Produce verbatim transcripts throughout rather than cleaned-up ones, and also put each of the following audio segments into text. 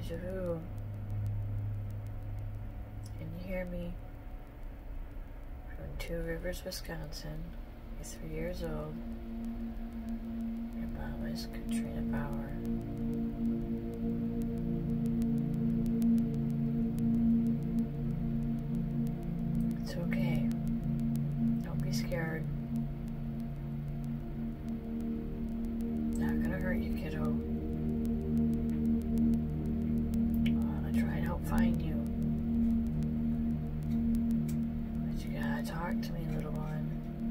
Elijah Vue. Can you hear me? From Two Rivers, Wisconsin. He's three years old. Your mom is Katrina Bauer. It's okay. Don't be scared. Not gonna hurt you, kiddo. I'm gonna try and help find you. But you gotta talk to me, little one.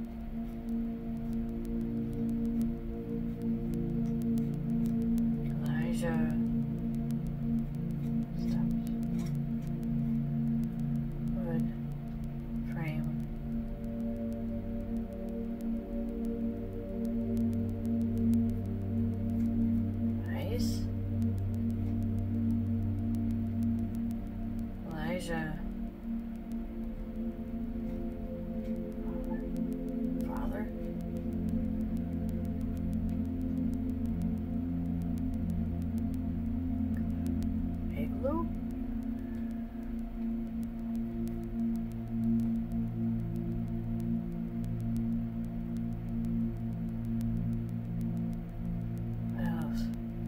Elijah. Stop. Wood. Frame. Nice. Elijah. Father. Igloo. What else?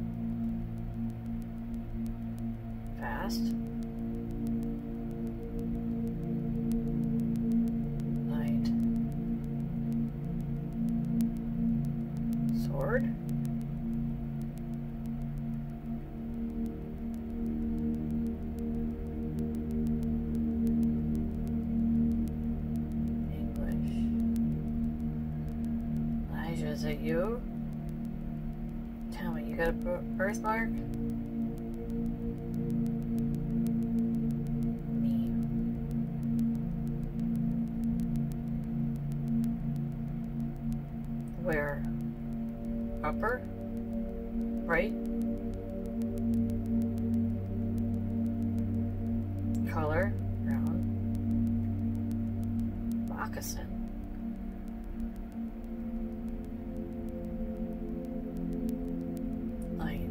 Fast. Light. Sword. English. Elijah, is it you? Tell me, you got a birthmark? Me. Where? Upper? Right? Color? Brown. Moccasin. Light.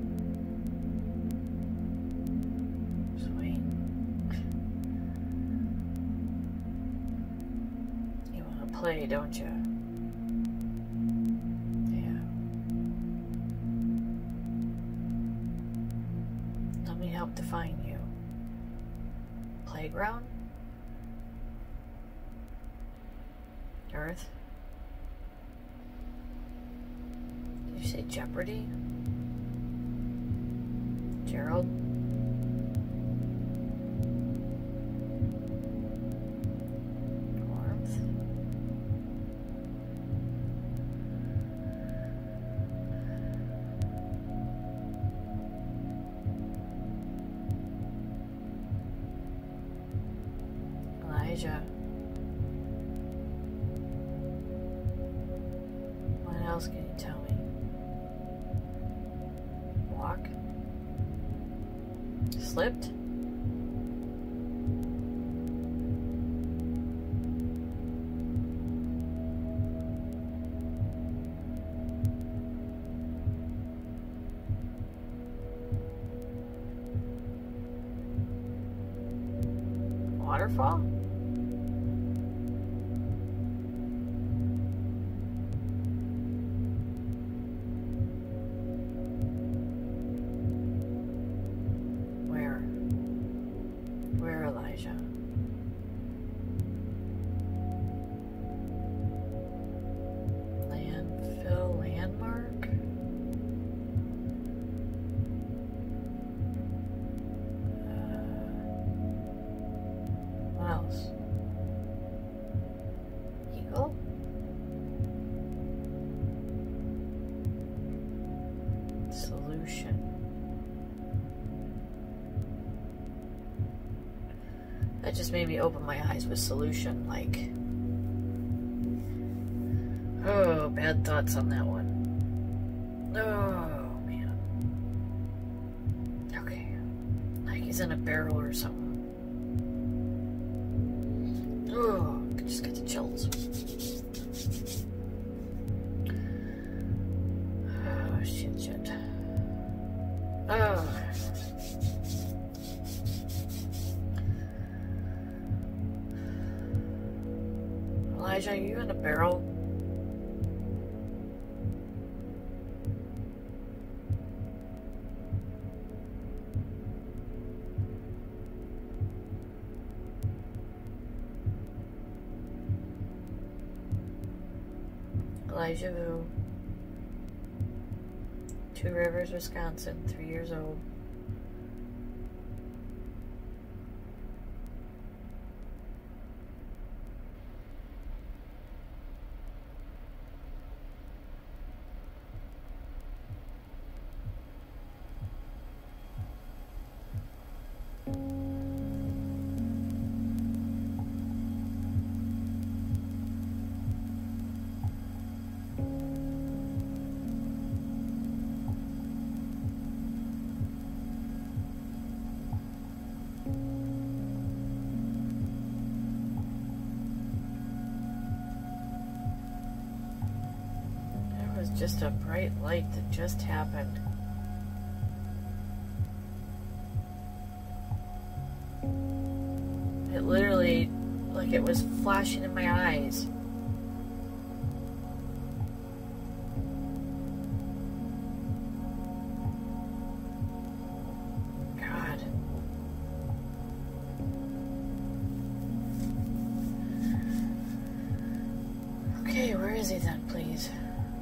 Swing. You want to play, don't you? Yeah. Let me help define you. Playground? Earth? Did you say Jeopardy? Gerald? Warmth? Elijah. What else can you tell me? Walk? Slipped? Waterfall? Where? Where, Elijah? Landfill, landmark? What else? Eagle? Solution. That just made me open my eyes with solution, like, oh, bad thoughts on that one. Oh, man. Okay. Like he's in a barrel or something. Oh, I just got the chills. Oh, shit, shit. Oh. Elijah, are you in a barrel? Elijah Vue, Two Rivers, Wisconsin, three years old. There was just a bright light that just happened. It literally, like it was flashing in my eyes. God. Okay, where is he then, please?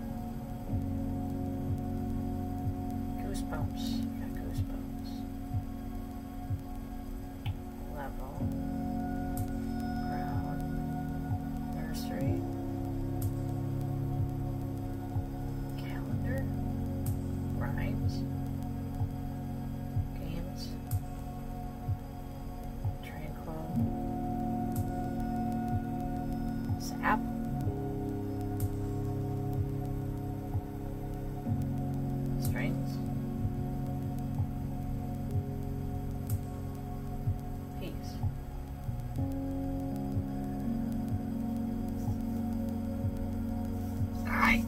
Goosebumps. I got goosebumps. Level. Ground. Nursery. Calendar. Rhymes. Games. Tranquil. Zap. Strings. Peace. Alright.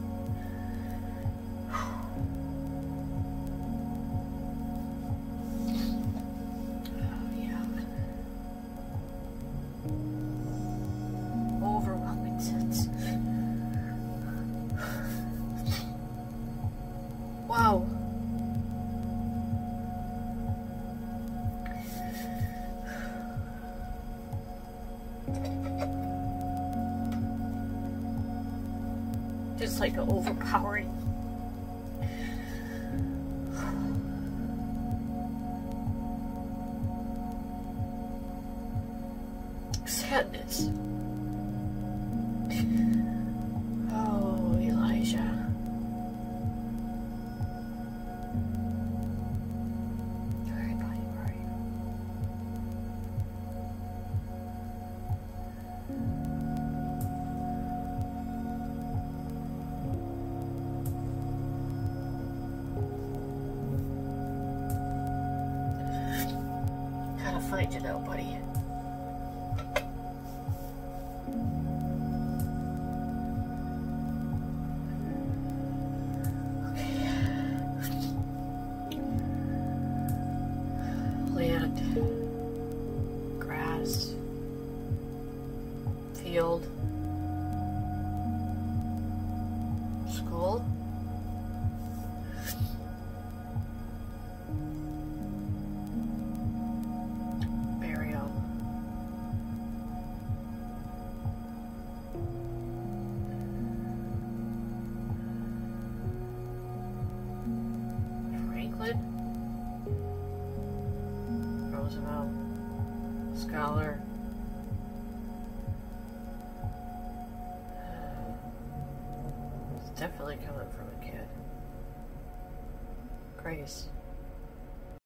Oh, yeah. Overwhelming sense. Wow. Just like an overpowering sadness. Oh, Elijah. Alright, buddy, where are you? Gotta find you now, buddy. Land, grass, field, school, burial, Franklin, Roosevelt, scholar, it's definitely coming from a kid. Grace.